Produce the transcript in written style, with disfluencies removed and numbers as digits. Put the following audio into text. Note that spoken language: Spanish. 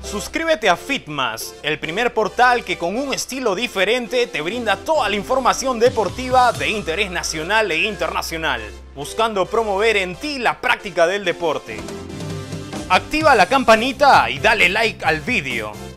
Suscríbete a Fitmas, el primer portal que con un estilo diferente te brinda toda la información deportiva de interés nacional e internacional, buscando promover en ti la práctica del deporte. Activa la campanita y dale like al vídeo.